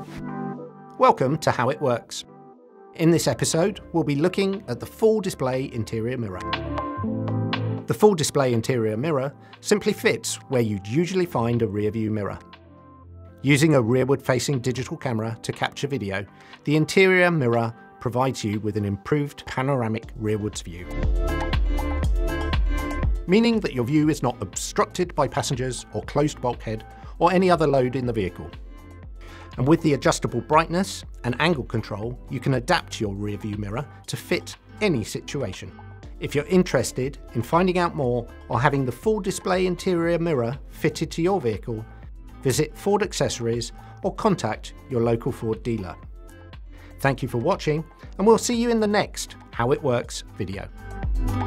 Welcome to How It Works. In this episode, we'll be looking at the full display interior mirror. The full display interior mirror simply fits where you'd usually find a rear view mirror. Using a rearward facing digital camera to capture video, the interior mirror provides you with an improved panoramic rearwards view, meaning that your view is not obstructed by passengers or closed bulkhead or any other load in the vehicle. And with the adjustable brightness and angle control, you can adapt your rear view mirror to fit any situation. If you're interested in finding out more or having the full display interior mirror fitted to your vehicle, visit Ford Accessories or contact your local Ford dealer. Thank you for watching, and we'll see you in the next How It Works video.